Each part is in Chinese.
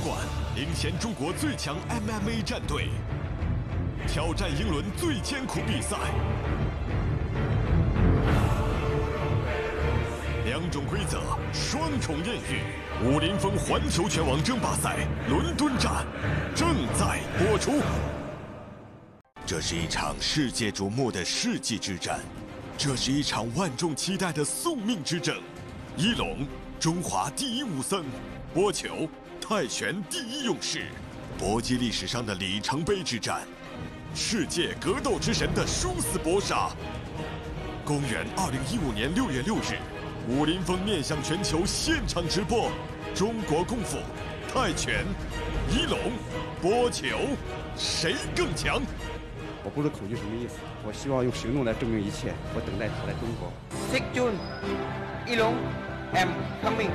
馆，领衔中国最强 MMA 战队，挑战英伦最艰苦比赛。2种规则，双重艳遇。武林风环球拳王争霸赛伦敦站正在播出。这是一场世界瞩目的世纪之战，这是一场万众期待的宿命之争。一龙，中华第一武僧；波球，泰拳第一勇士。搏击历史上的里程碑之战，世界格斗之神的殊死搏杀。公元2015年6月6日。武林风面向全球现场直播，中国功夫、泰拳、一龙、波球，谁更强？ 我不知道恐惧什么意思，我希望用行动来证明一切。我等待他来中国。 6 June， 一龙 ，I'm coming。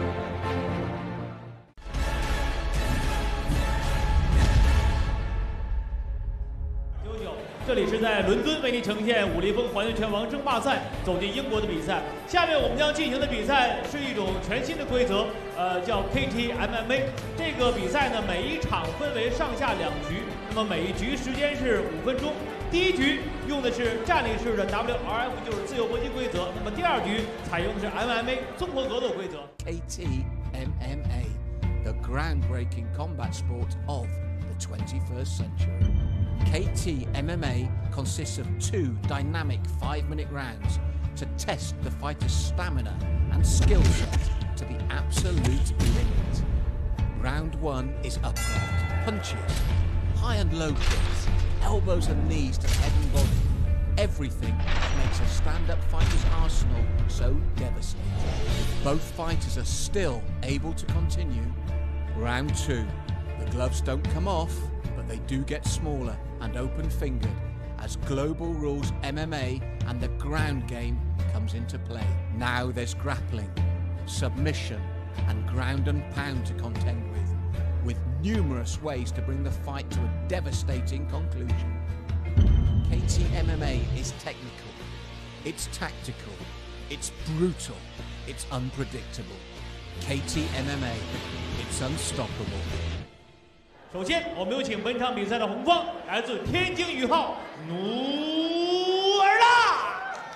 这里是在伦敦为您呈现武林风环球拳王争霸赛走进英国的比赛。下面我们将进行的比赛是一种全新的规则，叫 KT MMA。这个比赛呢，每一场分为上下2局，那么每一局时间是5分钟。第一局用的是站立式的 WRF， 就是自由搏击规则。那么第2局采用的是 MMA 综合格斗规则。 KT MMA, the groundbreaking combat sport of the 21st century. KT MMA consists of 2 dynamic 5-minute rounds to test the fighter's stamina and skill set to the absolute limit. Round 1 is upright, punches, high and low kicks, elbows and knees to head and body. Everything that makes a stand-up fighter's arsenal so devastating. Both fighters are still able to continue. Round 2. The gloves don't come off, but they do get smaller and open-fingered as Global Rules MMA and the ground game comes into play. Now there's grappling, submission and ground and pound to contend with numerous ways to bring the fight to a devastating conclusion. KT MMA is technical, it's tactical, it's brutal, it's unpredictable. KT MMA, it's unstoppable. 首先，我们有请本场比赛的红方，来自天津宇浩努尔拉。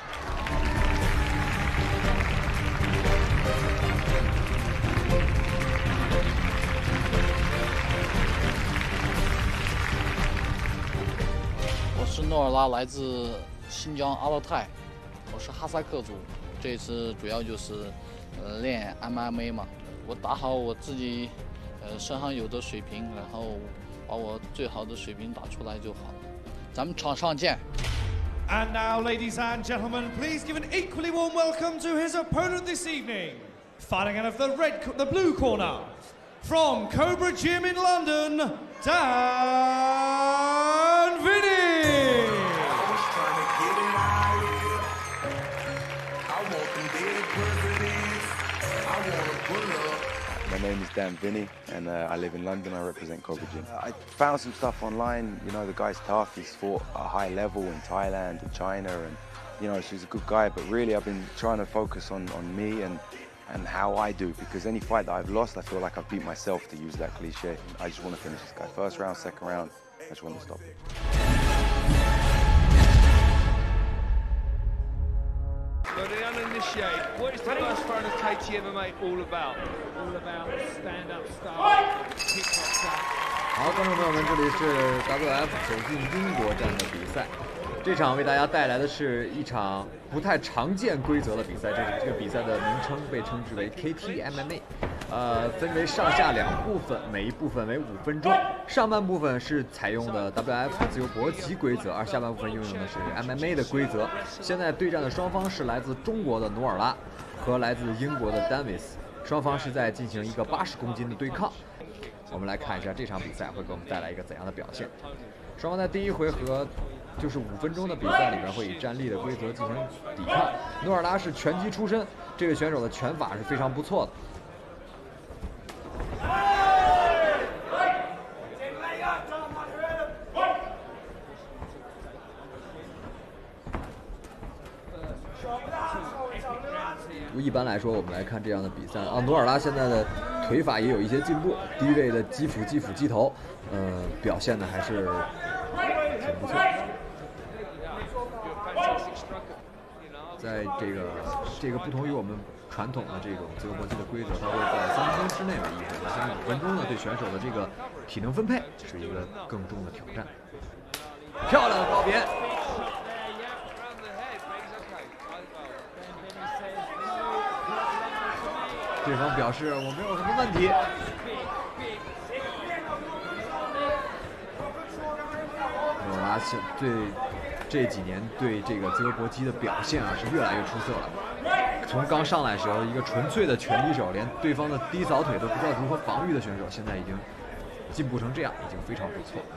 我是努尔拉，来自新疆阿勒泰，我是哈萨克族。这次主要就是练 MMA 嘛，我打好我自己。身上有的水平，然后把我最好的水平打出来就好了。咱们场上见。 And now, ladies and gentlemen, please give an equally warm welcome to his opponent this evening. Fighting out of the blue corner, from Cobra Gym in London, Dan Vinny. My name is Dan Vinny, and I live in London. I represent Cobra Gym. I found some stuff online. You know, the guy's tough. He's fought at a high level in Thailand and China, and you know, she's a good guy. But really, I've been trying to focus on me and how I do, because any fight that I've lost, I feel like I've beat myself, to use that cliche. I just want to finish this guy. First round, second round, I just want to stop it. For the uninitiated, what is the first round of KT MMA all about? All about stand-up style, kickboxer. 好，观众朋友们，这里是 WF 走进英国站的比赛。这场为大家带来的是一场不太常见规则的比赛。这个比赛的名称被称之为 KT MMA， 分为上下2部分，每一部分为5分钟。上半部分是采用的 WF 自由搏击规则，而下半部分运用的是 MMA 的规则。现在对战的双方是来自中国的努尔拉和来自英国的 Davis， 双方是在进行一个80公斤的对抗。我们来看一下这场比赛会给我们带来一个怎样的表现。双方在第一回合就是5分钟的比赛里面会以站立的规则进行抵抗。努尔拉是拳击出身，这位选手的拳法是非常不错的。一般来说，我们来看这样的比赛啊，努尔拉现在的腿法也有一些进步，低位的击斧、击斧、击头，表现的还是挺不错。在这个不同于我们传统的这种自由搏击的规则，它会在3分钟之内为一回合，像5分钟呢，对选手的这个体能分配是一个更重的挑战。漂亮的告别。对方表示我没有什么问题。诺拉对这几年对这个自由搏击的表现啊是越来越出色了。从刚上来的时候一个纯粹的拳击手，连对方的低扫腿都不知道如何防御的选手，现在已经进步成这样，已经非常不错。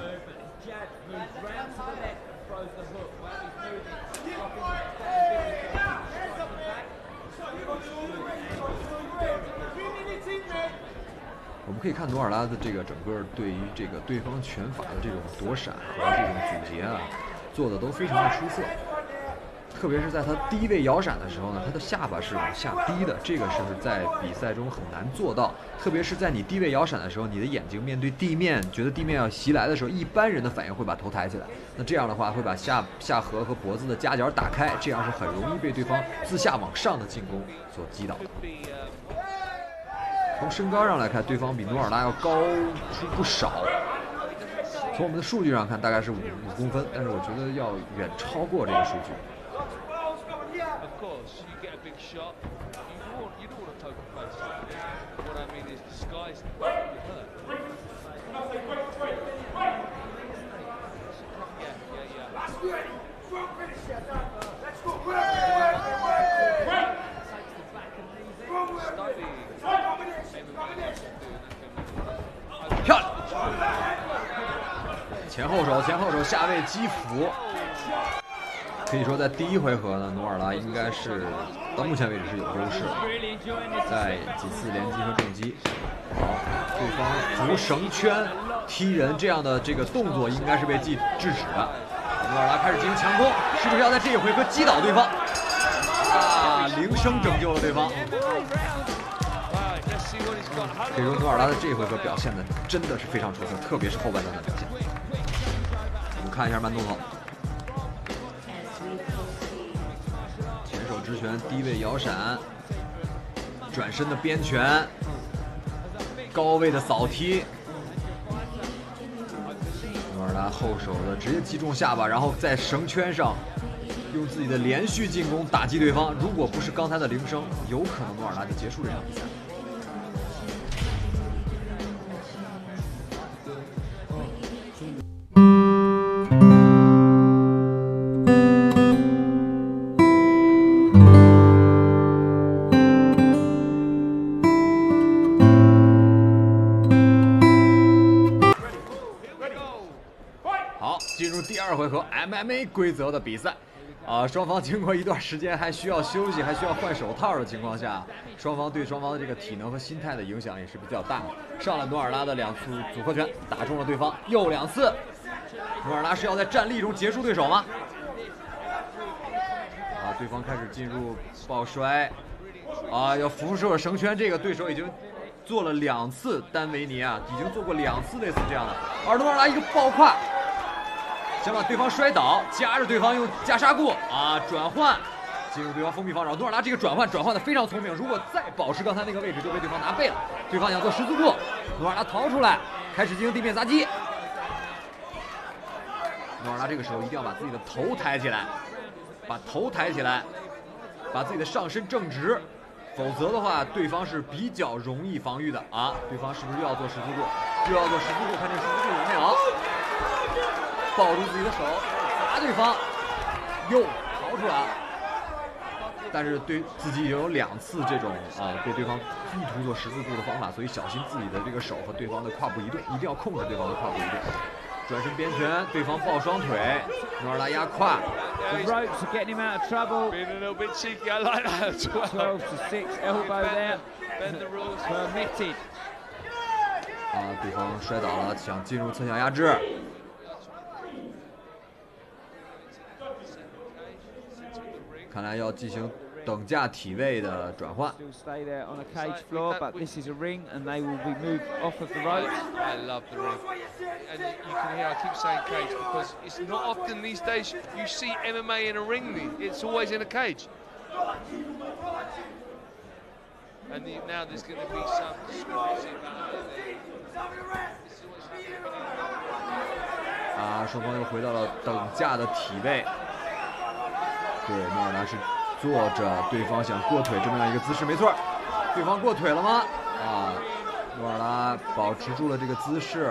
我们可以看努尔拉的这个整个对于这个对方拳法的这种躲闪和这种阻截啊，做的都非常的出色。特别是在他低位摇闪的时候呢，他的下巴是往下低的，这个是在比赛中很难做到。特别是在你低位摇闪的时候，你的眼睛面对地面，觉得地面要袭来的时候，一般人的反应会把头抬起来。那这样的话会把下颌和脖子的夹角打开，这样是很容易被对方自下往上的进攻所击倒的。从身高上来看，对方比努尔拉要高出不少。从我们的数据上看，大概是5公分，但是我觉得要远超过这个数据。漂亮！前后手下位击斧。可以说，在第一回合呢，努尔拉应该是到目前为止是有优势的，在几次连击和重击。好，对方扶绳圈踢人这样的这个动作应该是被制止的。努尔拉开始进行强攻，是不是要在这一回合击倒对方？啊，铃声拯救了对方。可以说，努尔拉的这一回合表现的真的是非常出色，特别是后半段的表现。我们看一下慢动作。直拳低位摇闪，转身的边拳，高位的扫踢。努尔拉后手的直接击中下巴，然后在绳圈上用自己的连续进攻打击对方。如果不是刚才的铃声，有可能努尔拉就结束这场比赛。MMA 规则的比赛，双方经过一段时间还需要休息，还需要换手套的情况下，双方对双方的这个体能和心态的影响也是比较大。上来努尔拉的2次组合拳打中了对方，又2次。努尔拉是要在站立中结束对手吗？对方开始进入抱摔，要扶手绳圈，这个对手已经做了2次，丹维尼已经做过2次类似这样的。而努尔拉一个抱胯。想把对方摔倒，夹着对方用袈裟固转换进入对方封闭防守。努尔拉这个转换的非常聪明，如果再保持刚才那个位置，就被对方拿背了。对方想做十字固，努尔拉逃出来，开始进行地面砸击。努尔拉这个时候一定要把自己的头抬起来，把头抬起来，把自己的上身正直，否则的话，对方是比较容易防御的对方是不是又要做十字固？又要做十字固，看这十字固有没有？抱住自己的手，砸对方，又逃出来了。但是对自己已经有2次这种被对方意图做十字固的方法，所以小心自己的这个手和对方的胯部移动，一定要控制对方的胯部移动。转身边拳，对方抱双腿，努尔拉压胯。 The ropes are getting him out of trouble. Being a little bit cheeky, I like that as well. 12 to 6, elbow there. Bend the rules. Permitted. 对方摔倒了，想进入侧向压制。看来要进行等价体位的转换。 Still stay there on a cage floor, but this is a ring, and they will be moved off of the ropes. I love the ring, and you can hear I keep saying cage because it's not often these days you see MMA in a ring. It's always in a cage. And now there's going to be some discrepancy. 双方又回到了等价的体位。对，努尔拉是坐着，对方想过腿这么样一个姿势，没错。对方过腿了吗？努尔拉保持住了这个姿势，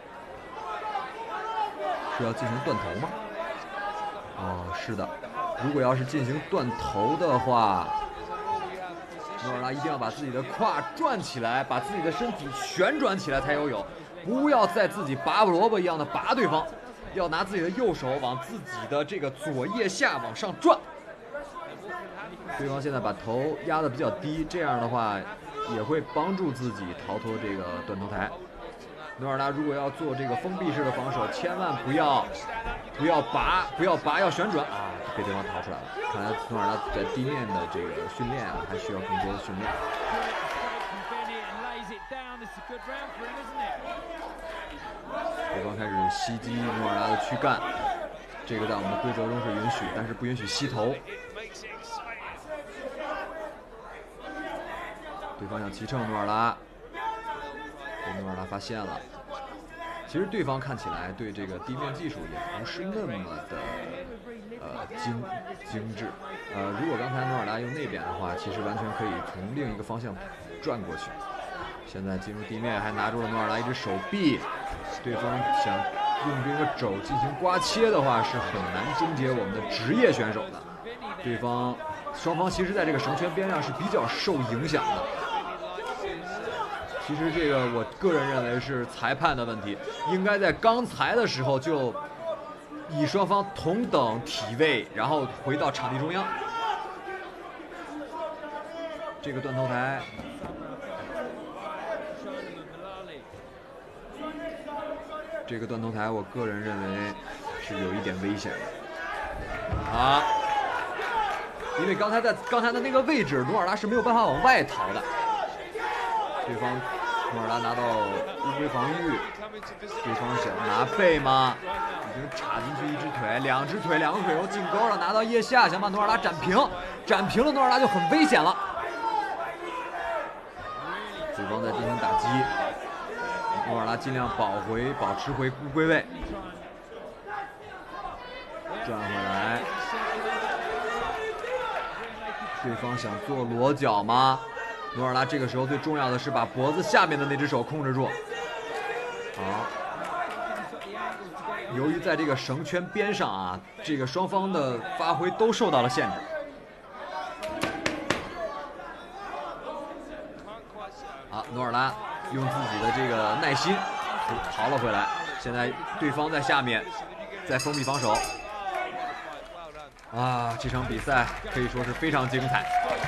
是要进行断头吗？是的。如果要是进行断头的话，努尔拉一定要把自己的胯转起来，把自己的身体旋转起来才有，不要再自己拔萝卜一样的拔对方。 要拿自己的右手往自己的这个左腋下往上转。对方现在把头压得比较低，这样的话也会帮助自己逃脱这个断头台。努尔拉如果要做这个封闭式的防守，千万不要拔，要旋转被对方逃出来了。看来努尔拉在地面的这个训练还需要更多的训练。 对方开始袭击努尔拉的躯干，这个在我们的规则中是允许，但是不允许吸头。对方想骑乘努尔拉，被努尔拉发现了。其实对方看起来对这个地面技术也不是那么的精致。如果刚才努尔拉用那边的话，其实完全可以从另一个方向转过去。现在进入地面，还拿住了努尔拉一只手臂。 对方想用这个肘进行刮切的话，是很难终结我们的职业选手的。双方其实在这个绳圈边上是比较受影响的。其实这个我个人认为是裁判的问题，应该在刚才的时候就以双方同等体位，然后回到场地中央。这个断头台。 这个断头台，我个人认为是有一点危险的因为刚才的那个位置，努尔拉是没有办法往外逃的。对方努尔拉拿到乌龟防御，对方想拿背吗？已经插进去一只腿，两个腿都进钩了，拿到腋下，想把努尔拉斩平了，努尔拉就很危险了。对方在进行打击。 努尔拉尽量保持回乌龟位，转回来。对方想做裸脚吗？努尔拉这个时候最重要的是把脖子下面的那只手控制住。好，由于在这个绳圈边上这个双方的发挥都受到了限制。好，努尔拉。 用自己的这个耐心逃了回来，现在对方在下面，在封闭防守。这场比赛可以说是非常精彩。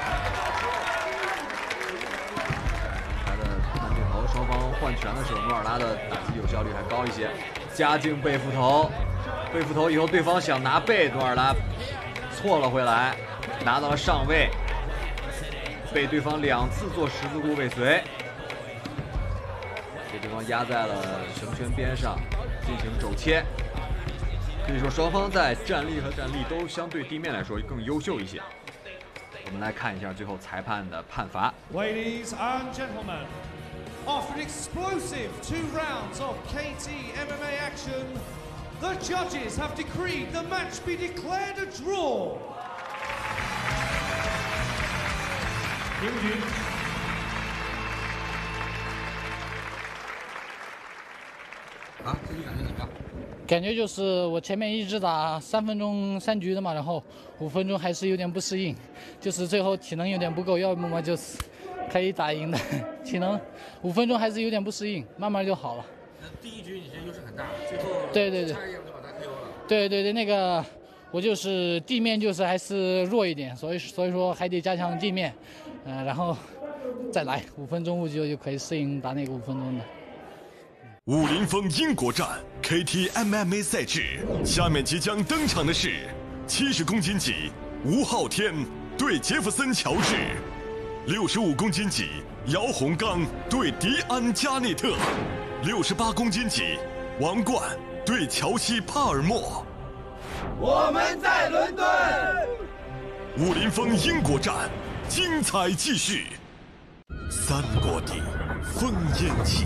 他的慢镜头，双方换拳的时候，努尔拉的打击有效率还高一些。加劲背负头，背负头以后，对方想拿背，努尔拉错了回来，拿到了上位，被对方2次做十字固尾随。 被对方压在了绳圈边上，进行肘切。可以说双方在站立和站立都相对地面来说更优秀一些。我们来看一下最后裁判的判罚。 Ladies and gentlemen, after an explosive 2 rounds of KT MMA action, the judges have decreed the match be declared a draw. 平局。 自己感觉怎么样？ 感觉就是我前面一直打3分钟3局的嘛，然后5分钟还是有点不适应，就是最后体能有点不够，要么嘛就是可以打赢的，体能5分钟还是有点不适应，慢慢就好了。 第一局你这优势很大，最后对差一点就把他 KO 了。 对，那个我就是地面就是还是弱一点，所以说还得加强地面，然后再来5分钟5局就可以适应打那个5分钟的。 武林风英国站 KT MMA 赛制，下面即将登场的是70公斤级吴昊天对杰弗森·乔治，65公斤级姚洪刚对迪安·加内特，68公斤级王冠对乔西·帕尔默。 我们在伦敦。 武林风英国站，精彩继续。三国地，烽烟起。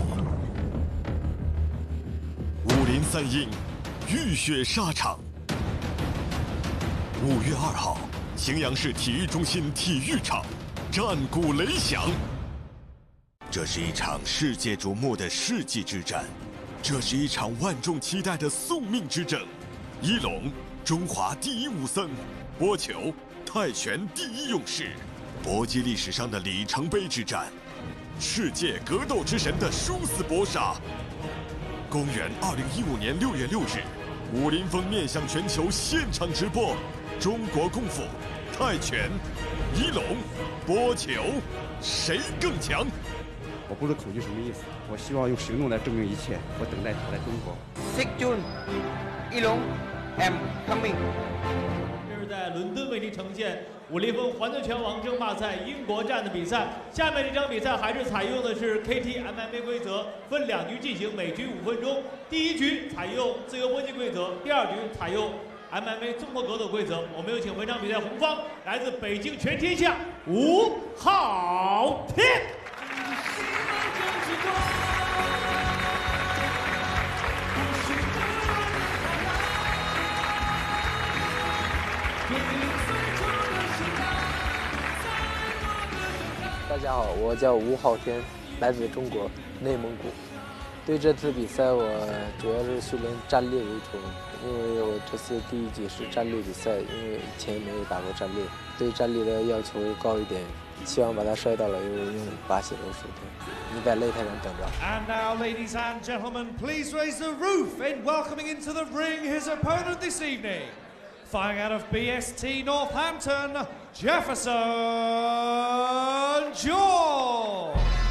武林三英，浴血沙场。5月2号，荥阳市体育中心体育场，战鼓雷响。这是一场世界瞩目的世纪之战，这是一场万众期待的宿命之争。一龙，中华第一武僧；波球，泰拳第一勇士。搏击历史上的里程碑之战，世界格斗之神的殊死搏杀。公元2015年6月6日，武林风面向全球现场直播中国功夫、泰拳、一龙、波球，谁更强？ 我不知道口诀什么意思，我希望用行动来证明一切。我等待他来中国。 6 June， 一龙 ，I'm coming。 这是在伦敦为您呈现武林风环球拳王争霸赛英国站的比赛。下面这场比赛还是采用的是 KT MMA 规则，分2局进行，每局5分钟。第1局采用自由搏击规则，第2局采用 MMA 综合格斗规则。我们有请本场比赛红方来自北京全天下吴昊天。 大家好，我叫吴昊天，来自中国内蒙古。对这次比赛，我主要是训练站立为主，因为我这次第1局是站立比赛，因为以前没有打过站立，对站立的要求高一点，希望把它摔到了，用把血流水平。你在擂台上等着。 And now, ladies and gentlemen, please raise the roof in welcoming into the ring his opponent this evening. Fighting out of BST Northampton, Jefferson George.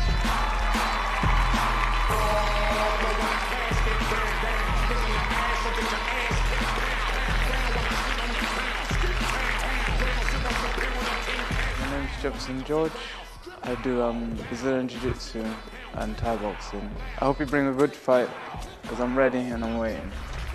My name is Jefferson George. I do Brazilian Jiu-Jitsu and Thai boxing. I hope you bring a good fight because I'm ready and I'm waiting.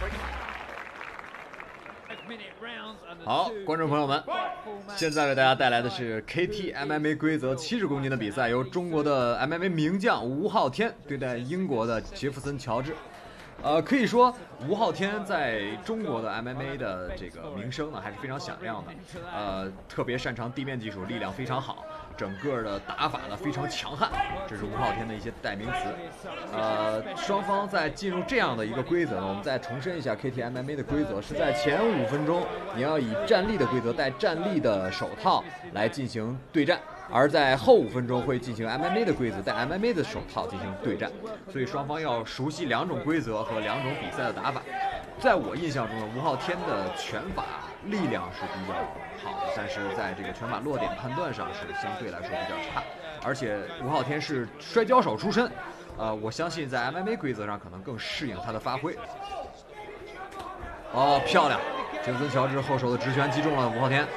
好，观众朋友们，现在为大家带来的是 KT MMA 规则70公斤的比赛，由中国的 MMA 名将吴昊天对待英国的杰弗森·乔治。可以说吴昊天在中国的 MMA 的这个名声呢还是非常响亮的，特别擅长地面技术，力量非常好，整个的打法呢非常强悍，这是吴昊天的一些代名词。双方在进入这样的一个规则呢，我们再重申一下 KT MMA 的规则，是在前5分钟你要以站立的规则戴站立的手套来进行对战。 而在后5分钟会进行 MMA 的规则，戴 MMA 的手套进行对战，所以双方要熟悉2种规则和2种比赛的打法。在我印象中呢，吴昊天的拳法力量是比较好的，但是在这个拳法落点判断上是相对来说比较差。而且吴昊天是摔跤手出身，我相信在 MMA 规则上可能更适应他的发挥。哦，漂亮！杰弗森·乔治后手的直拳击中了吴昊天。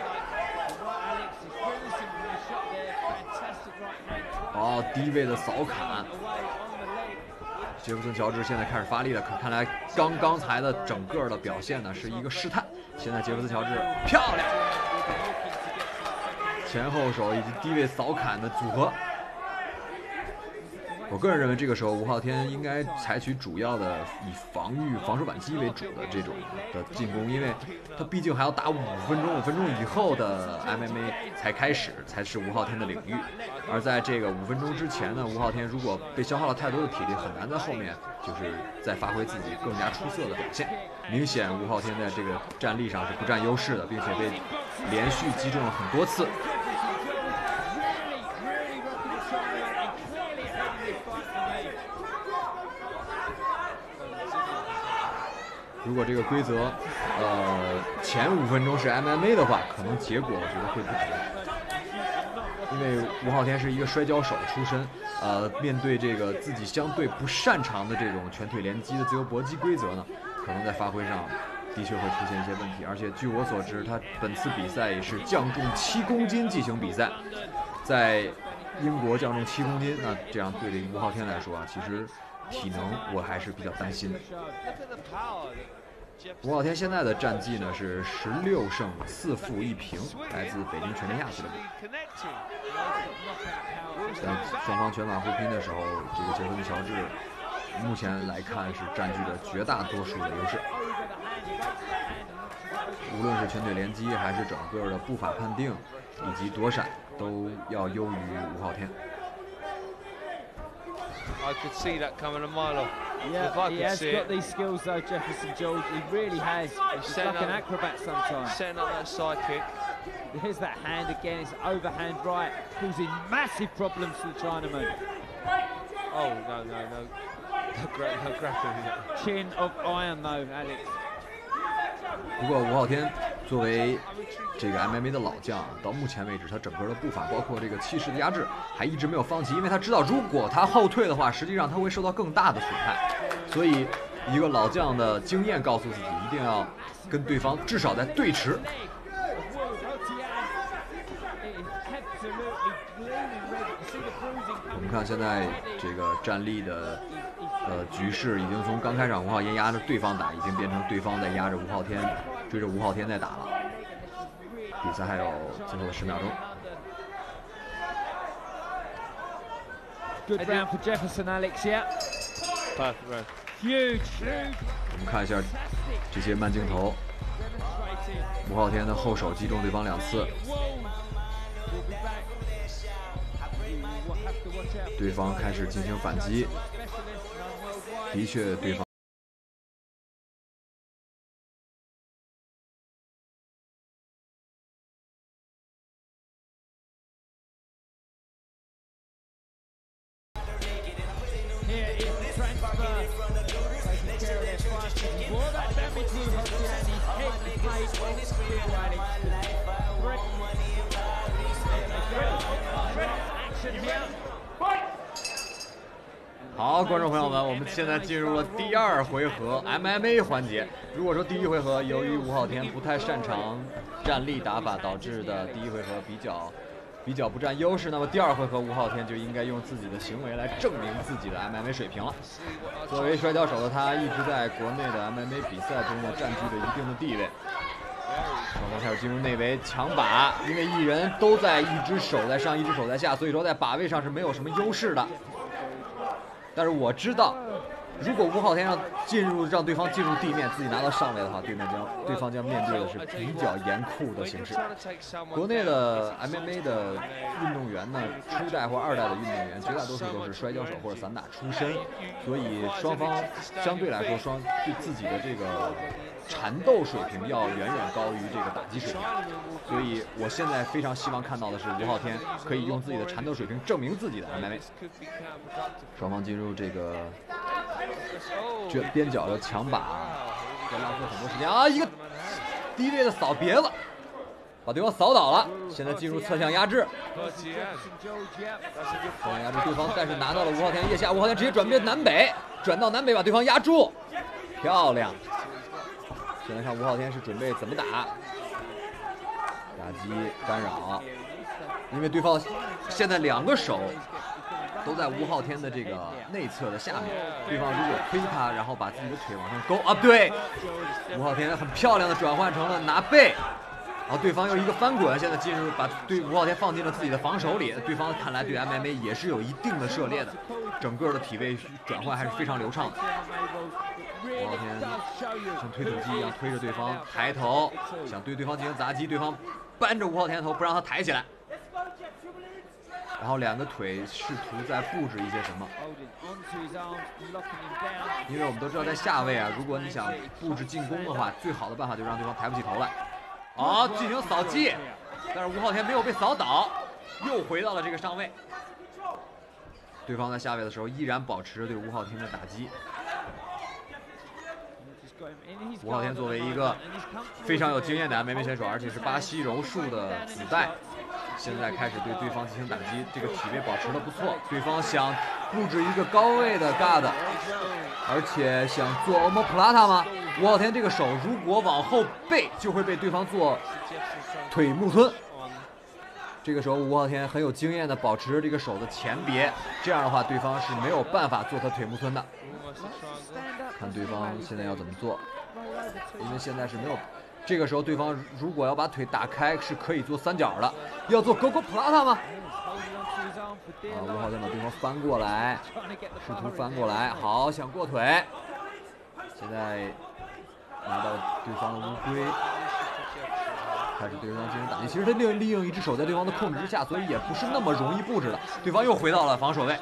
哦，低位的扫砍，杰弗森·乔治现在开始发力了。可看来刚才的整个的表现呢是一个试探。现在杰弗森·乔治漂亮，前后手以及低位扫砍的组合。我个人认为，这个时候吴昊天应该采取主要的以防守反击为主的这种的进攻，因为他毕竟还要打5分钟，5分钟以后的 MMA 才开始，才是吴昊天的领域。而在这个5分钟之前呢，吴昊天如果被消耗了太多的体力，很难在后面就是再发挥自己更加出色的表现。明显吴昊天在这个战力上是不占优势的，并且被连续击中了很多次。 如果这个规则，前5分钟是 MMA 的话，可能结果我觉得会不同。因为吴昊天是一个摔跤手出身，面对这个自己相对不擅长的这种拳腿连击的自由搏击规则呢，可能在发挥上的确会出现一些问题。而且据我所知，他本次比赛也是降重7公斤进行比赛，在英国降重7公斤，那这样对这个吴昊天来说啊，其实体能我还是比较担心的。吴昊天现在的战绩呢是16胜4负1平，来自北京全天下俱乐部。在双方拳法互拼的时候，这个杰森·乔治目前来看是占据着绝大多数的优势，无论是拳腿连击还是整个的步法判定以及躲闪，都要优于吴昊天。 I could see that coming a mile off. Yeah, he has got these skills though, Jefferson George. He really has. He's like an acrobat sometimes. Setting up that side kick. Here's that hand again. It's overhand right, causing massive problems to the Chinaman. Oh no. No grappling. Chin of iron though, Alex. 不过吴昊天作为这个 MMA 的老将，到目前为止他整个的步伐，包括这个气势的压制，还一直没有放弃，因为他知道如果他后退的话，实际上他会受到更大的损害。所以一个老将的经验告诉自己，一定要跟对方至少在对持。我们看现在这个站立的局势已经从刚开始吴昊天压着对方打，已经变成对方在压着吴昊天，追着吴昊天在打了。比赛还有最后的10秒钟。 Good round for Jefferson, Alex. Yeah. Perfect round. Huge. 我们看一下这些慢镜头，吴昊天的后手击中对方2次，对方开始进行反击，的确对方。好，观众朋友们，我们现在进入了第2回合 MMA 环节。如果说第1回合由于吴昊天不太擅长站立打法导致的第1回合比较不占优势，那么第2回合吴昊天就应该用自己的行为来证明自己的 MMA 水平了。作为摔跤手的他，一直在国内的 MMA 比赛中呢占据着一定的地位。双方开始进入内围抢把，因为一人都在一只手在上，一只手在下，所以说在把位上是没有什么优势的。但是我知道，如果吴昊天让对方进入地面，自己拿到上位的话，对方将面对的是比较严酷的形势。国内的 MMA 的运动员呢，初代或2代的运动员，绝大多数都是摔跤手或者散打出身，所以双方相对来说对自己的这个缠斗水平要远远高于这个打击水平，所以我现在非常希望看到的是吴昊天可以用自己的缠斗水平证明自己的 MMA。双方进入这个边角的抢把，要浪费很多时间啊！一个低位的扫别子，把对方扫倒了。现在进入侧向压制，侧向压制对方，但是拿到了吴昊天腋下，吴昊天直接转变南北，转到南北把对方压住，漂亮。现在看吴昊天是准备怎么打，打击干扰，因为对方现在2个手都在吴昊天的这个内侧的下面，对方如果推他，然后把自己的腿往上勾啊，对，吴昊天很漂亮的转换成了拿背，然后对方又一个翻滚，现在进入把对吴昊天放进了自己的防守里，对方看来对 MMA 也是有一定的涉猎的，整个的体位转换还是非常流畅的。吴昊天像推土机一样推着对方抬头，想对对方进行砸击，对方扳着吴昊天的头不让他抬起来，然后2个腿试图在布置一些什么，因为我们都知道在下位啊，如果你想布置进攻的话，最好的办法就是让对方抬不起头来。好，进行扫击，但是吴昊天没有被扫倒，又回到了这个上位。对方在下位的时候依然保持着对吴昊天的打击。吴昊天作为一个非常有经验的 MMA 选手，而且是巴西柔术的子代，现在开始对对方进行打击，这个体位保持得不错。对方想布置一个高位的 guard， 而且想做 omoplata 吗？ 吴昊天这个手如果往后背，就会被对方做腿木吞。这个时候吴昊天很有经验的保持这个手的前别，这样的话对方是没有办法做他腿木吞的。看对方现在要怎么做，因为现在是没有。这个时候对方如果要把腿打开，是可以做三角的。要做 Gogo Plata 吗？吴昊天把对方翻过来，试图翻过来，好，想过腿。现在拿到对方的乌龟，开始对对方进行打击。其实他利用一只手在对方的控制之下，所以也不是那么容易布置的。对方又回到了防守位。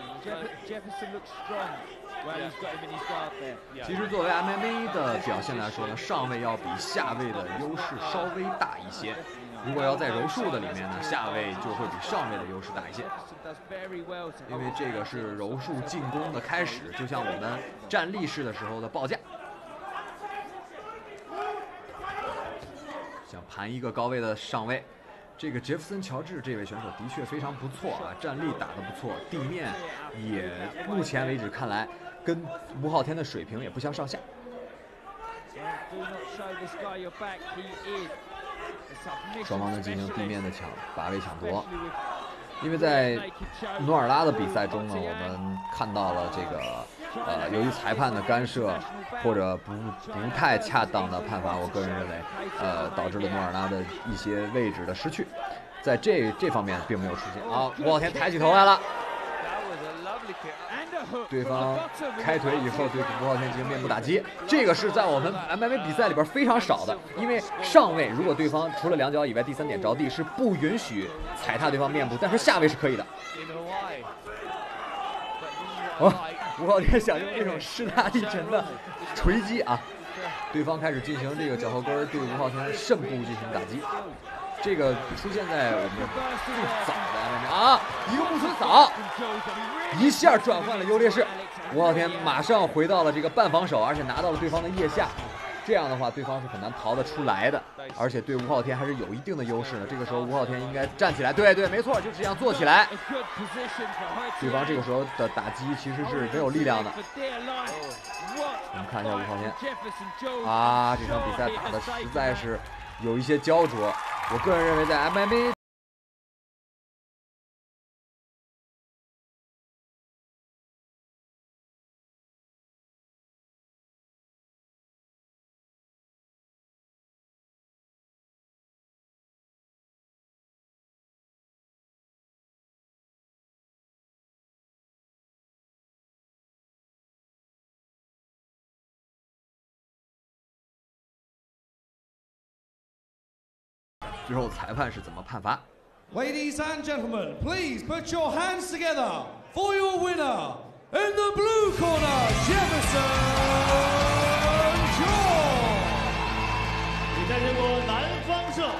其实作为 MMA 的表现来说呢，上位要比下位的优势稍微大一些。如果要在柔术的里面呢，下位就会比上位的优势大一些，因为这个是柔术进攻的开始，就像我们站立式的时候的报价。想盘一个高位的上位，这个杰弗森·乔治这位选手的确非常不错啊，站立打得不错，地面也目前为止看来跟吴昊天的水平也不相上下。双方呢进行地面的把位抢夺，因为在努尔拉的比赛中呢，我们看到了这个由于裁判的干涉或者不太恰当的判罚，我个人认为导致了努尔拉的一些位置的失去，在这方面并没有出现。好，吴昊天抬起头来了。对方开腿以后对吴昊天进行面部打击，这个是在我们 MMA 比赛里边非常少的，因为上位如果对方除了两脚以外第三点着地是不允许踩踏对方面部，但是下位是可以的。吴昊天想用这种势大力沉的锤击啊，对方开始进行这个脚后跟对吴昊天肾部进行打击。这个出现在我们最早的啊，一个木村扫，一下转换了优劣势，吴昊天马上回到了这个半防守，而且拿到了对方的腋下，这样的话对方是很难逃得出来的，而且对吴昊天还是有一定的优势的。这个时候吴昊天应该站起来，对，没错，就这样做起来。对方这个时候的打击其实是没有力量的。我们看一下吴昊天啊，这场比赛打的实在是有一些焦灼。我个人认为，在 MMA 之后裁判是怎么判罚 ？Ladies and gentlemen, please put your hands together for your winner in the blue corner, Jefferson George。 比赛结果南方胜。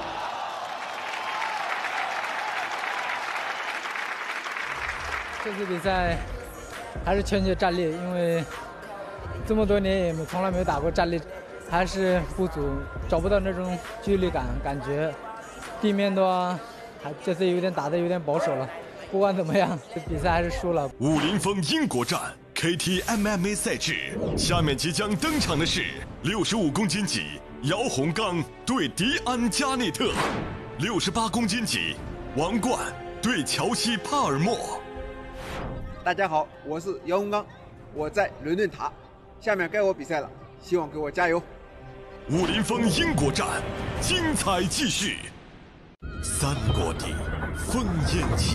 这次比赛还是欠缺站立，因为这么多年也从来没有打过站立，还是不足，找不到那种距离感觉。地面的话，这次打得有点保守了。不管怎么样，这比赛还是输了。 武林风英国站 KT MMA 赛制，下面即将登场的是65公斤级姚洪刚对迪安加内特，68公斤级王冠对乔西帕尔默。 大家好，我是姚洪刚，我在伦敦塔，下面该我比赛了，希望给我加油。 武林风英国站，精彩继续。三国地，烽烟起。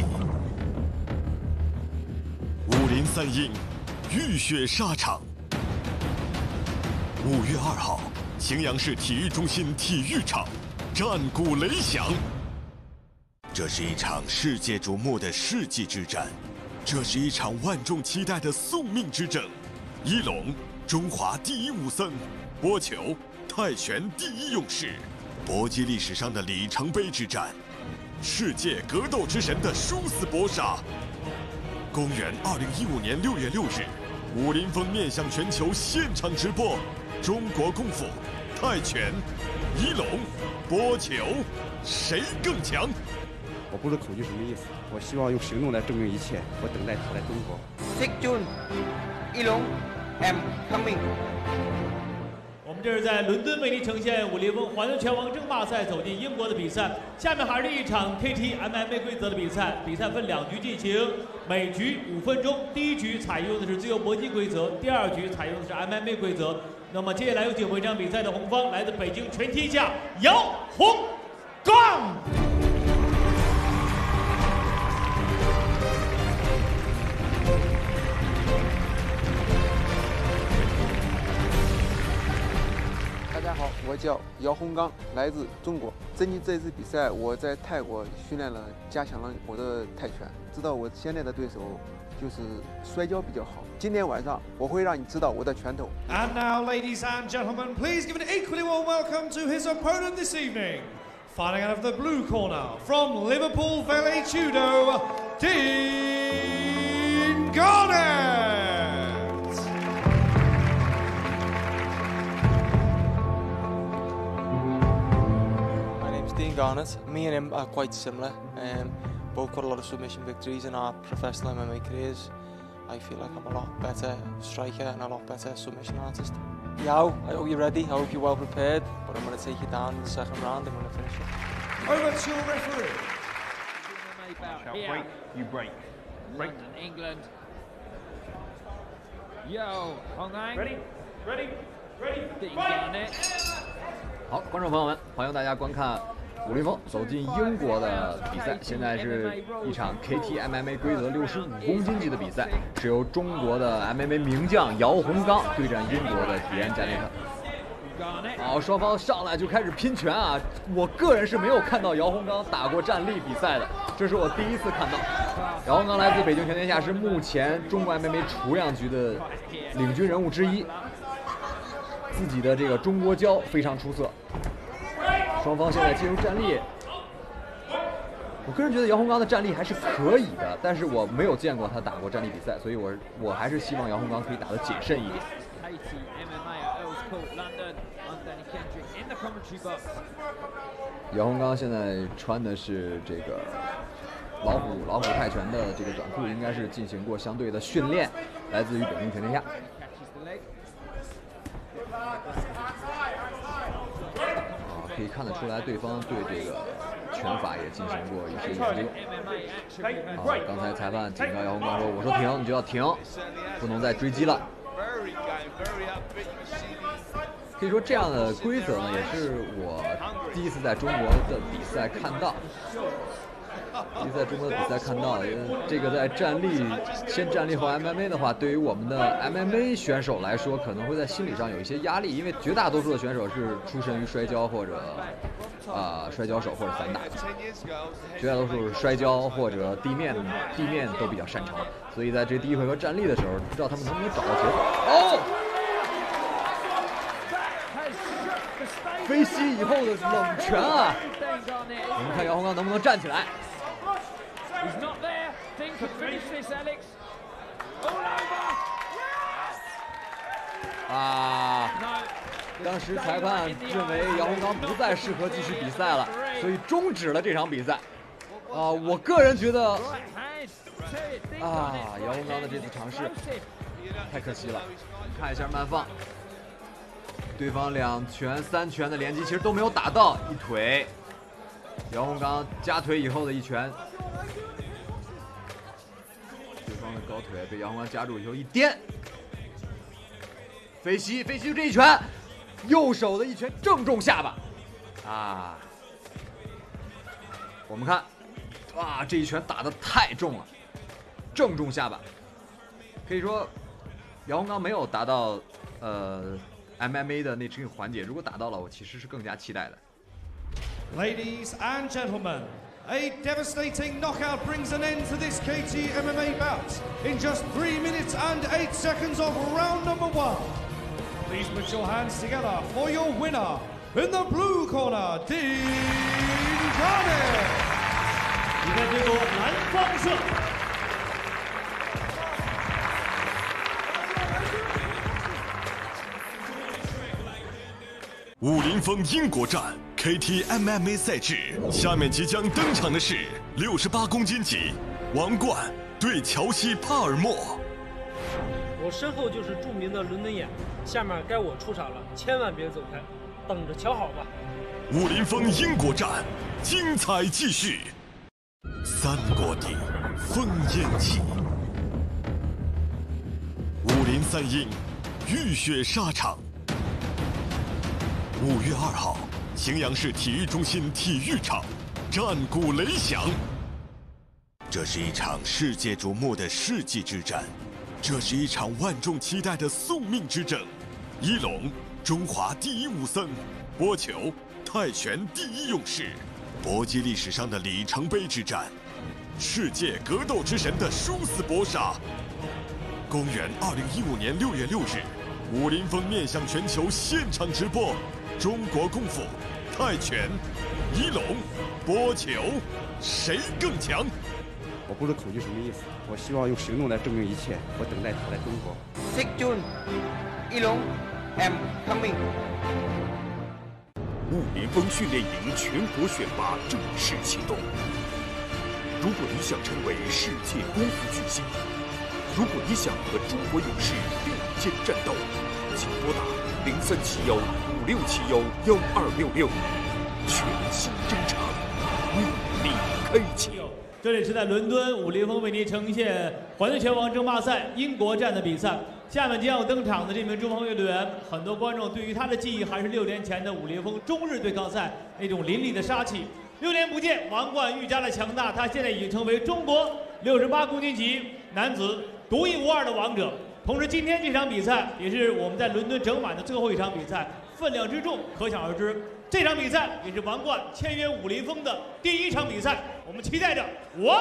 武林三英，浴血沙场。5月2号，荥阳市体育中心体育场，战鼓雷响。这是一场世界瞩目的世纪之战，这是一场万众期待的宿命之争。一龙，中华第一武僧；波球，泰拳第一勇士。搏击历史上的里程碑之战，世界格斗之神的殊死搏杀。公元2015年6月6日，武林风面向全球现场直播中国功夫、泰拳、一龙、波球，谁更强？ 我不知口诀什么意思，我希望用行动来证明一切。我等待他来中国。 Sik Jun, 一龙 ，I'm coming。 我们这是在伦敦为您呈现武林风环球拳王争霸赛走进英国的比赛。下面还是一场 KT MMA 规则的比赛，比赛分2局进行，每局5分钟。第1局采用的是自由搏击规则，第2局采用的是 MMA 规则。那么接下来有请回这场比赛的红方，来自北京全天下姚洪刚。 大家好，我叫姚洪刚，来自中国。针对这次比赛，我在泰国训练了，加强了我的泰拳，知道我现在的对手就是摔跤比较好。今天晚上我会让你知道我的拳头。 And now, ladies and gentlemen, please give an equally warm welcome to his opponent this evening, fighting out of the blue corner from Liverpool Valley Judo, Dean Garnett. Dean Garnett. Me and him are quite similar. Both got a lot of submission victories in our professional MMA careers. I feel like I'm a lot better striker and a lot better submission artist. Yao, I hope you're ready. I hope you're well prepared. But I'm going to take you down in the second round. I'm going to finish it. Over to your referee. Break, you break. London, England. Yo, Hong Ang. Ready, ready, ready. Dean Garnett. 好，观众朋友们，欢迎大家观看武林风走进英国的比赛。现在是一场 KT MMA 规则65公斤级的比赛，是由中国的 MMA 名将姚洪刚对战英国的迪安·加内特。好，双方上来就开始拼拳啊！我个人是没有看到姚洪刚打过站立比赛的，这是我第一次看到。姚洪刚来自北京全天下，是目前中国 MMA 雏量级的领军人物之一。 自己的这个中国跤非常出色，双方现在进入站立。我个人觉得姚洪刚的站立还是可以的，但是我没有见过他打过站立比赛，所以我还是希望姚洪刚可以打得谨慎一点。姚洪刚现在穿的是这个老虎泰拳的这个短裤，应该是进行过相对的训练，来自于北京全天下。 可以看得出来，对方对这个拳法也进行过一些研究。刚才裁判警告姚洪刚说：“我说停，你就要停，不能再追击了。”可以说这样的规则呢，也是我第一次在中国的比赛看到。 在中国的比赛看到，这个在先站立后 MMA 的话，对于我们的 MMA 选手来说，可能会在心理上有一些压力，因为绝大多数的选手是出身于摔跤或者摔跤手或者散打的，绝大多数是摔跤或者地面都比较擅长，所以在这第一回合站立的时候，不知道他们能不能找到节奏。哦，飞膝以后的冷拳啊！我们看姚洪刚能不能站起来。 He's not there. Dean can finish this, Alex. All over. 当时裁判认为姚洪刚不再适合继续比赛了，所以终止了这场比赛。我个人觉得，姚洪刚的这次尝试太可惜了。看一下慢放，对方2拳、3拳的连击其实都没有打到，一腿。姚洪刚夹腿以后的一拳。 对方的高腿被姚洪刚夹住以后一颠，飞膝就这一拳，右手的一拳正中下巴，我们看，这一拳打得太重了，正中下巴，可以说姚洪刚没有达到MMA 的那这个环节，如果打到了，我其实是更加期待的。 Ladies and gentlemen. A devastating knockout brings an end to this KT MMA bout in just 3 minutes and 8 seconds of round number 1. Please put your hands together for your winner in the blue corner, Dean Garnett. 比赛结果，蓝方胜。 武林风英国站 KT MMA 赛制，下面即将登场的是68公斤级王冠对乔西·帕尔默。 我身后就是著名的伦敦眼，下面该我出场了，千万别走开，等着瞧好吧。 武林风英国站，精彩继续。三国地，烽烟起。武林三英，浴血沙场。5月2号，荥阳市体育中心体育场，战鼓雷响。这是一场世界瞩目的世纪之战，这是一场万众期待的宿命之争。一龙，中华第一武僧；波球，泰拳第一勇士。搏击历史上的里程碑之战，世界格斗之神的殊死搏杀。公元2015年6月6日，武林风面向全球现场直播中国功夫、泰拳、一龙、波球，谁更强？ 我不知道口诀什么意思，我希望用行动来证明一切。我等待他来中国。 6 June， 一龙 ，I'm coming。 武林风训练营全国选拔正式启动。如果你想成为世界功夫巨星，如果你想和中国勇士并肩战斗，请拨打037156711266，全新征程为你开启。 这里是在伦敦，武林风为您呈现环球拳王争霸赛英国站的比赛。下面将要登场的这名中锋运动员，很多观众对于他的记忆还是6年前的武林风中日对抗赛那种凌厉的杀气。6年不见，王冠愈加的强大，他现在已经成为中国68公斤级男子独一无二的王者。同时，今天这场比赛也是我们在伦敦整晚的最后一场比赛，分量之重可想而知。这场比赛也是王冠签约武林风的第一场比赛，我们期待着我。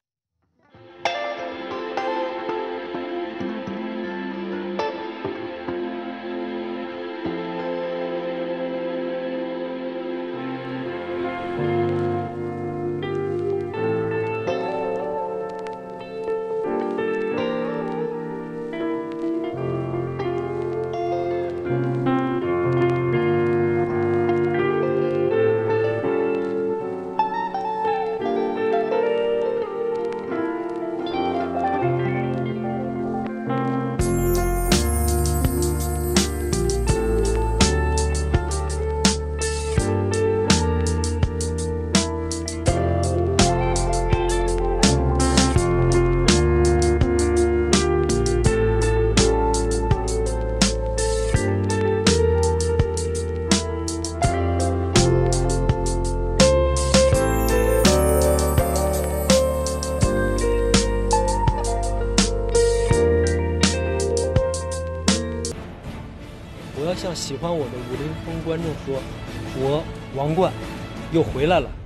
向喜欢我的武林风观众说，我王冠又回来了。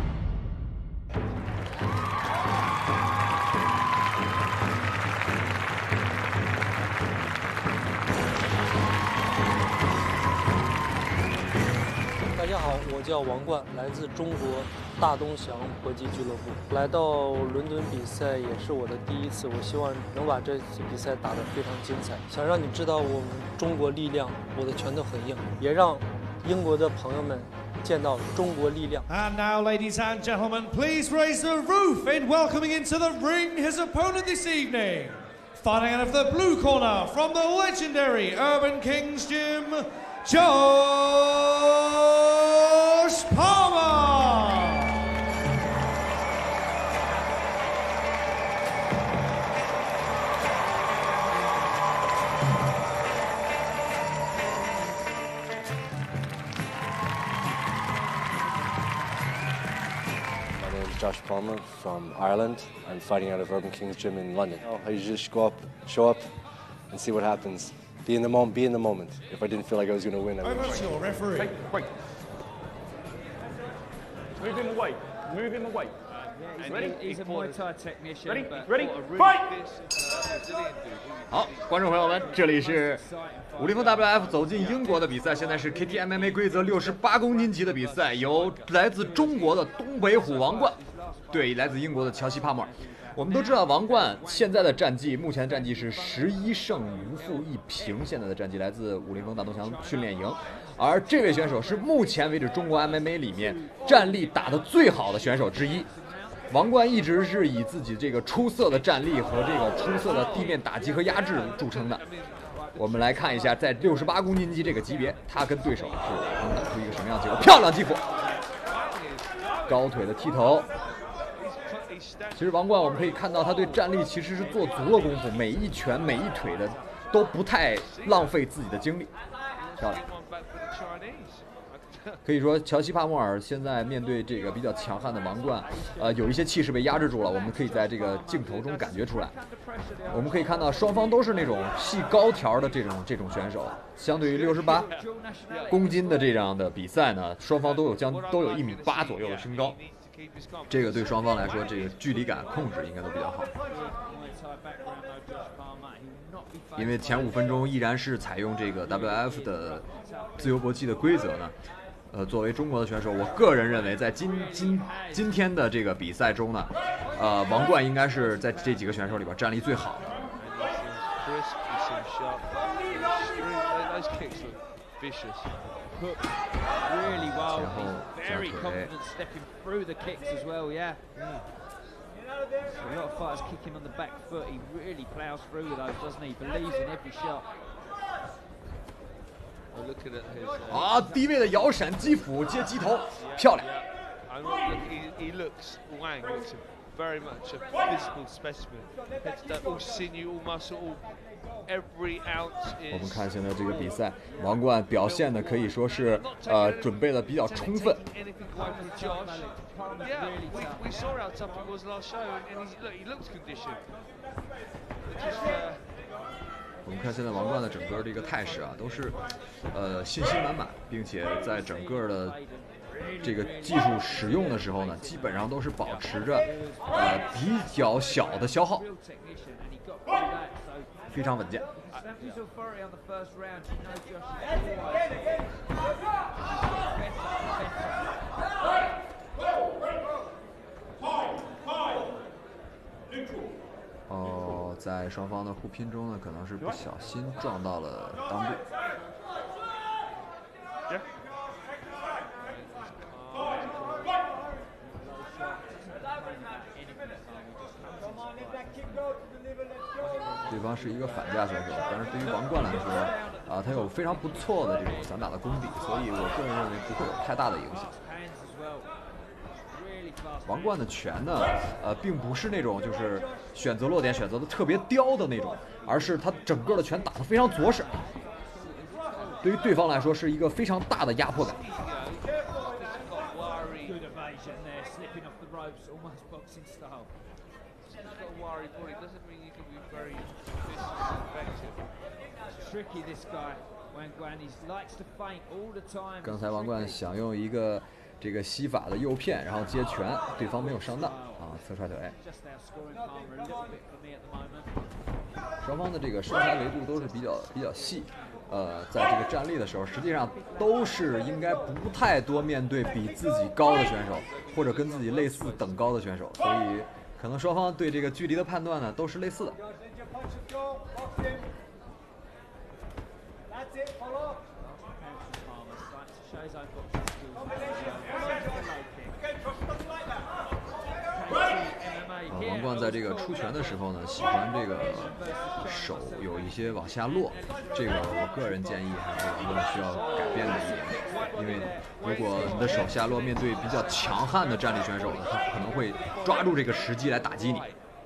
大家好，我叫王冠，来自中国大东祥搏击俱乐部。来到伦敦比赛也是我的第一次，我希望能把这次比赛打得非常精彩。想让你知道我们中国力量，我的拳头很硬，也让英国的朋友们见到中国力量。 And now, ladies and gentlemen, please raise the roof in welcoming into the ring his opponent this evening. Fighting out of the blue corner from the legendary Urban Kings Gym, Josh Palmer. Josh Palmer from Ireland. I'm fighting out of Urban Kings Gym in London. I usually just go up, show up, and see what happens. Be in the moment. Be in the moment. If I didn't feel like I was going to win, I would. Over to your referee. Wait. Move him away. Move him away. Ready? He's a Muay Thai technician. Ready? Fight! 好，观众朋友们，这里是武林风 WF 走进英国的比赛，现在是 KT MMA 规则68公斤级的比赛，由来自中国的东北虎王冠对来自英国的乔西帕默尔。我们都知道王冠现在的战绩，目前的战绩是11胜无负1平，现在的战绩来自武林风大东祥训练营。而这位选手是目前为止中国 MMA 里面战力打得最好的选手之一。 王冠一直是以自己这个出色的战力和这个出色的地面打击和压制著称的。我们来看一下，在68公斤级这个级别，他跟对手是能打出一个什么样的结果？漂亮击斧，高腿的踢头。其实王冠我们可以看到，他对站立其实是做足了功夫，每一拳每一腿的都不太浪费自己的精力，漂亮。可以说，乔西·帕莫尔现在面对这个比较强悍的王冠，有一些气势被压制住了。我们可以在这个镜头中感觉出来。我们可以看到，双方都是那种细高条的这种选手。相对于68公斤的这样的比赛呢，双方都有1.8米左右的身高，这个对双方来说，这个距离感控制应该都比较好。因为前5分钟依然是采用这个 WF 的自由搏击的规则呢。作为中国的选手，我个人认为，在今天的这个比赛中呢，王冠应该是在这几个选手里边战力最好的。啊，低位的摇闪击斧接击头，漂亮。 He looks Wang looks very much a physical specimen. All sinew, all muscle, all every ounce is. 我们看现在这个比赛，王冠表现的可以说是准备的比较充分。 Yeah, we saw how tough he was last show, and he looks conditioned. 我们看现在王冠的整个这个态势啊，都是信心满满，并且在整个的这个技术使用的时候呢，基本上都是保持着比较小的消耗，非常稳健。在双方的互拼中呢，可能是不小心撞到了裆部。对方是一个反架选手，但是对于王冠来说，他有非常不错的这种散打的功底，所以我个人认为不会有太大的影响。王冠的拳呢，并不是那种就是选择落点选择的特别刁的那种，而是他整个的拳打得非常着实，对于对方来说是一个非常大的压迫感。刚才王冠想用一个这个西法的右片，然后接拳，对方没有上当啊，侧踹腿。双方的这个身材维度都是比较细，在这个站立的时候，实际上都是应该不太多面对比自己高的选手，或者跟自己类似等高的选手，所以可能双方对这个距离的判断呢都是类似的。王冠在这个出拳的时候呢，喜欢这个手有一些往下落，这个我个人建议还是王冠需要改变的一点，因为如果你的手下落面对比较强悍的站立选手呢，他可能会抓住这个时机来打击你。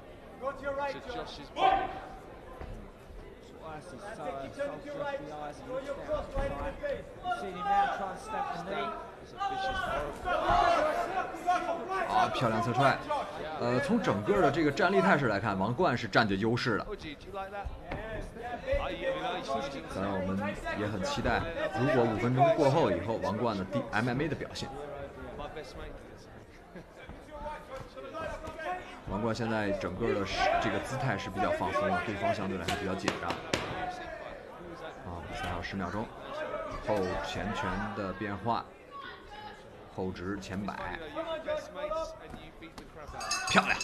啊，漂亮侧踹！从整个的这个站立态势来看，王冠是占据优势的。当然，我们也很期待，如果5分钟过后以后，王冠的MMA 的表现。王冠现在整个的这个姿态是比较放松的，对方相对来说比较紧张。比赛还有10秒钟，后前拳的变化，后直前摆，漂亮。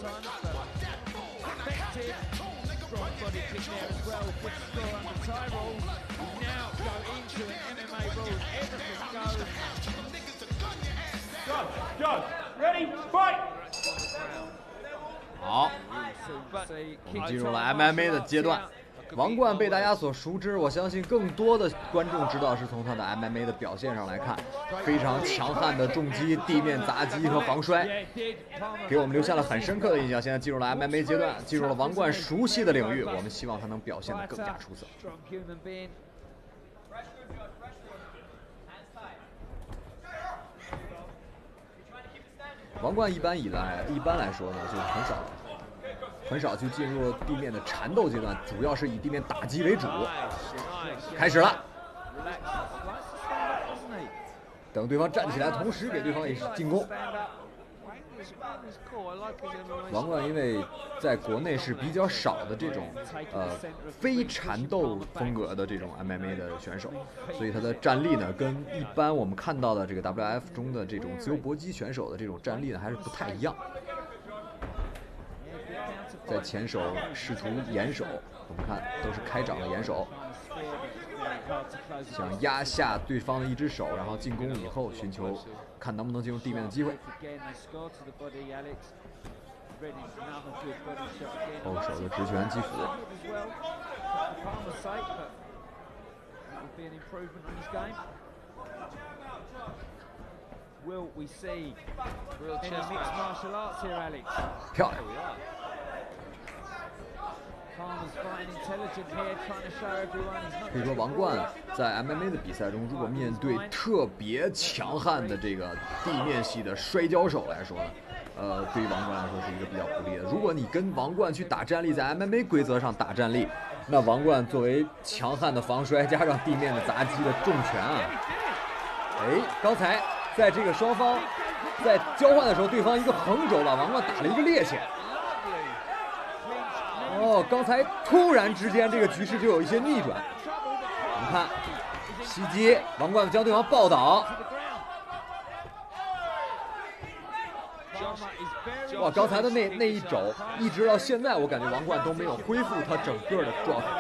Strong body kick there as well. Good score under Tyrol. We now go into an MMA rule. Everything goes. John, ready, fight! 好，我们进入了 MMA 的阶段。王冠被大家所熟知，我相信更多的观众知道是从他的 MMA 的表现上来看，非常强悍的重击、地面砸击和防摔，给我们留下了很深刻的印象。现在进入了 MMA 阶段，进入了王冠熟悉的领域，我们希望他能表现得更加出色。王冠一般来说呢，就是很少去进入地面的缠斗阶段，主要是以地面打击为主。开始了，等对方站起来，同时给对方也是进攻。王冠因为在国内是比较少的这种非缠斗风格的这种 MMA 的选手，所以他的战力呢跟一般我们看到的这个 WF 中的这种自由搏击选手的这种战力呢还是不太一样。在前手试图掩手，我们看都是开掌的掩手，想压下对方的一只手，然后进攻以后寻求看能不能进入地面的机会。后手的直拳击斧。漂亮。可以说，王冠在 MMA 的比赛中，如果面对特别强悍的这个地面系的摔跤手来说呢，对于王冠来说是一个比较不利的。如果你跟王冠去打站立，在 MMA 规则上打站立，那王冠作为强悍的防摔加上地面的砸击的重拳啊，刚才在这个双方在交换的时候，对方一个横肘把王冠打了一个趔趄。刚才突然之间这个局势就有一些逆转。我们看袭击，王冠将对方抱倒。哇，刚才的那一肘，一直到现在我感觉王冠都没有恢复他整个的状态。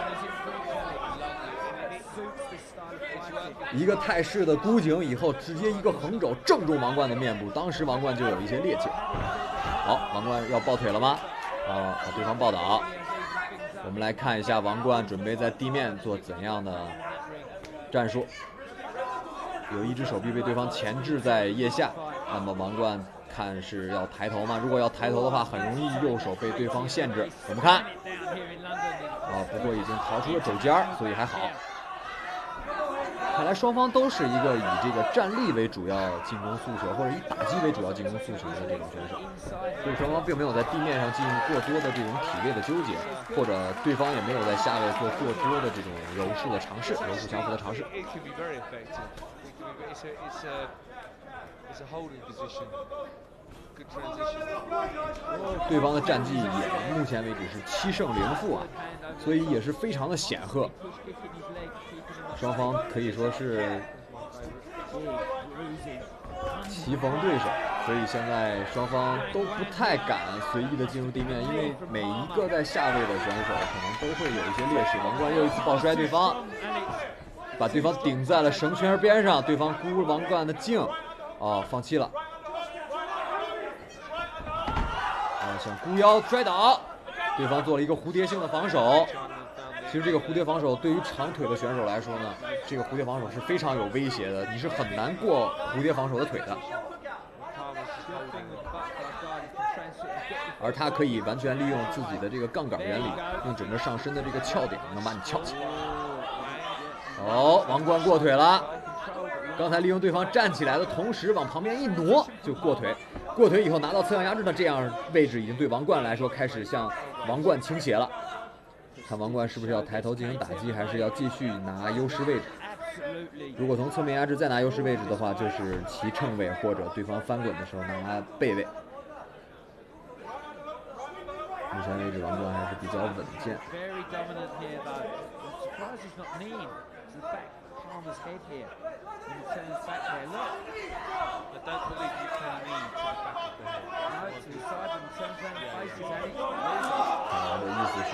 一个泰式的箍颈以后，直接一个横肘正中王冠的面部，当时王冠就有一些趔趄。好，王冠要抱腿了吗？把对方抱倒。我们来看一下王冠准备在地面做怎样的战术。有一只手臂被对方钳制在腋下，那么王冠看是要抬头吗？如果要抬头的话，很容易右手被对方限制。我们看，不过已经逃出了肘尖，所以还好。看来双方都是一个以这个站立为主要进攻诉求，或者以打击为主要进攻诉求的这种选手，所以双方并没有在地面上进行过多的这种体位的纠结，或者对方也没有在下位做过多的这种柔术的尝试，柔术相扑的尝试。对方的战绩也目前为止是7胜0负啊，所以也是非常的显赫。双方可以说是棋逢对手，所以现在双方都不太敢随意的进入地面，因为每一个在下位的选手可能都会有一些劣势。王冠又一次抱摔对方，把对方顶在了绳圈边上，对方箍王冠的颈，放弃了。想箍腰摔倒，对方做了一个蝴蝶性的防守。其实这个蝴蝶防守对于长腿的选手来说呢，这个蝴蝶防守是非常有威胁的，你是很难过蝴蝶防守的腿的。而他可以完全利用自己的这个杠杆原理，用整个上身的这个翘点能把你翘起来。王冠过腿了，刚才利用对方站起来的同时往旁边一挪就过腿。过腿以后拿到侧向压制的这样位置已经对王冠来说开始向王冠倾斜了。看王冠是不是要抬头进行打击，还是要继续拿优势位置。如果从侧面压制再拿优势位置的话，就是骑乘位或者对方翻滚的时候拿背位。目前为止王冠还是比较稳健。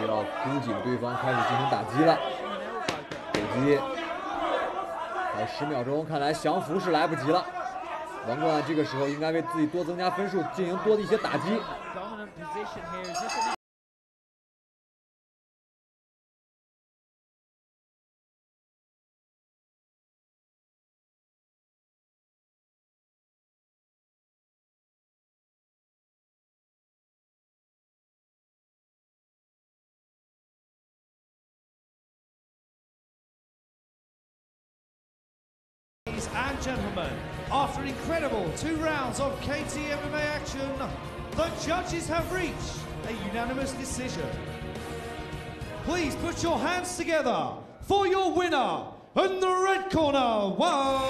是要箍紧对方，开始进行打击了。手击，还有10秒钟，看来降服是来不及了。王冠这个时候应该为自己多增加分数，进行多的一些打击。 Ladies and gentlemen, after an incredible 2 rounds of KT MMA action, the judges have reached a unanimous decision. Please put your hands together for your winner in the red corner, Wang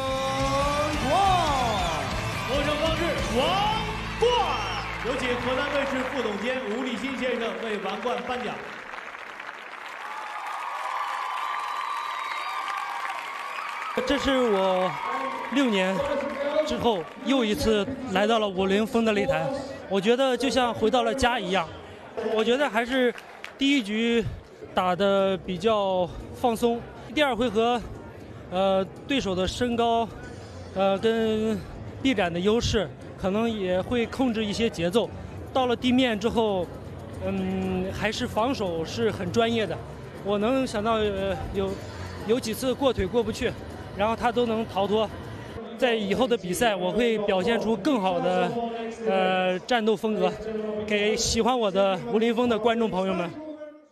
Guan. 获胜方式王冠，有请河南卫视副总监吴立新先生为王冠颁奖。 这是我6年之后又一次来到了50峰的擂台，我觉得就像回到了家一样。我觉得还是第1局打得比较放松，第2回合，对手的身高，跟臂展的优势，可能也会控制一些节奏。到了地面之后，还是防守是很专业的。我能想到，有几次过腿过不去。 然后他都能逃脱，在以后的比赛，我会表现出更好的战斗风格，给喜欢我的吴林峰的观众朋友们。